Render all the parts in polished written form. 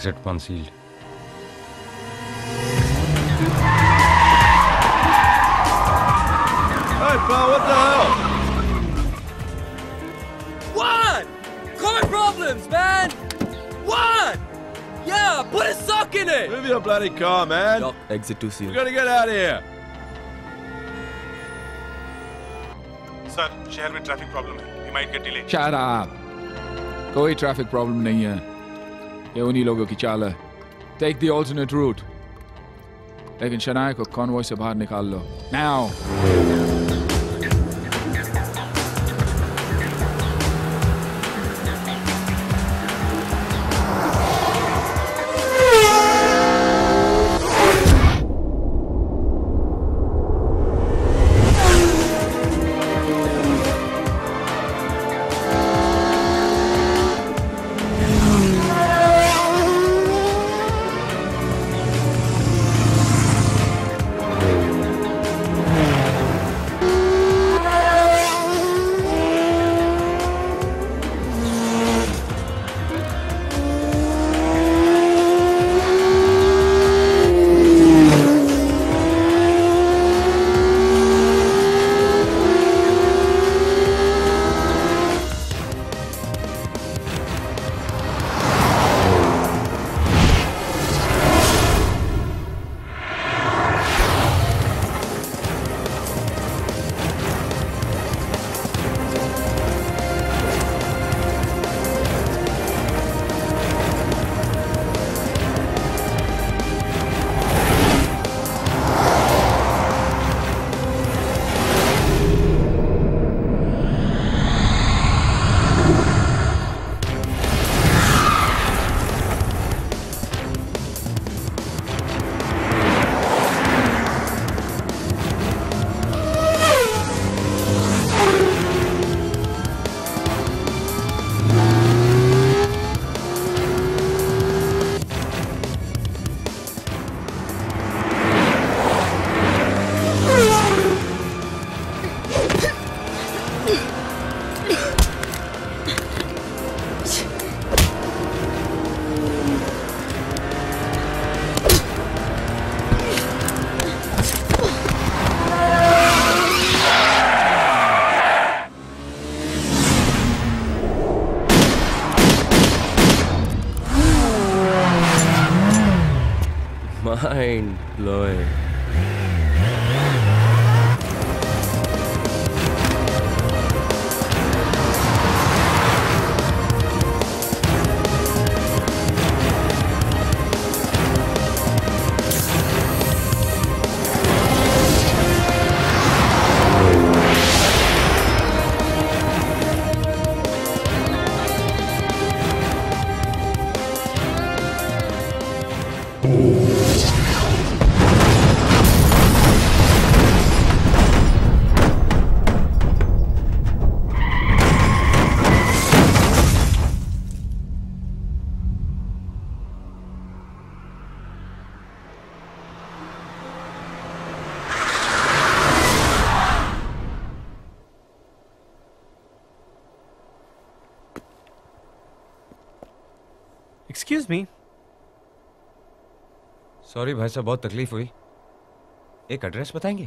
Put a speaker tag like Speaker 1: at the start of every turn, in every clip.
Speaker 1: exit unsealed.
Speaker 2: Hey, pal, what the hell?
Speaker 3: What? Car problems, man! What? Yeah, put a sock in it!
Speaker 2: Move your bloody car, man.
Speaker 3: Lock, exit 2C.
Speaker 2: We gotta get out of here.
Speaker 4: Sir, शहर में traffic problem है. We might get delayed.
Speaker 5: Shut up. कोई traffic problem नहीं है. ये उन्हीं लोगों की चाल है. Take the alternate route. लेकिन शनाया को convoy से बाहर निकाल लो. Now.
Speaker 3: Mind blowing.
Speaker 1: Excuse me. Sorry भाई साहब, बहुत तकलीफ हुई. एक एड्रेस बताएंगे?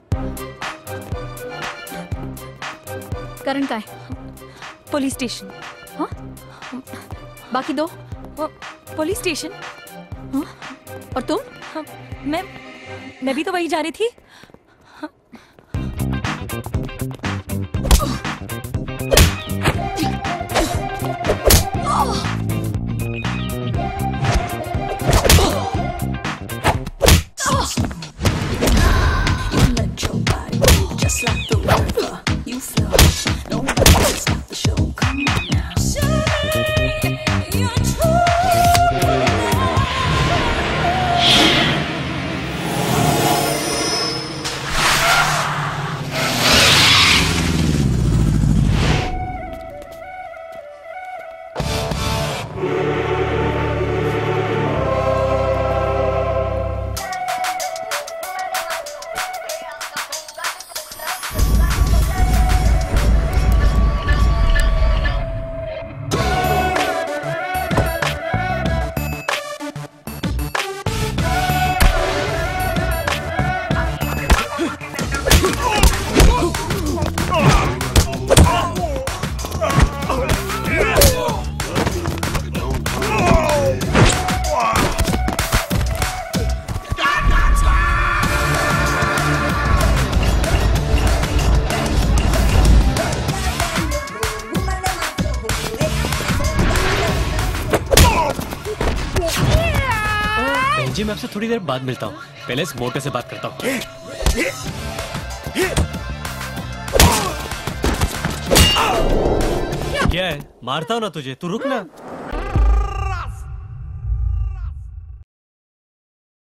Speaker 6: करण का है? Police station. हाँ? बाकी दो?
Speaker 7: Police station.
Speaker 6: हाँ? और तुम?
Speaker 7: मैं भी तो वही जा रही थी.
Speaker 8: अजय मैं आपसे थोड़ी देर बाद मिलता हूँ, पहले इस मोटे से बात करता हूँ। क्या है, मारता हूँ ना तुझे, तू रुक ना।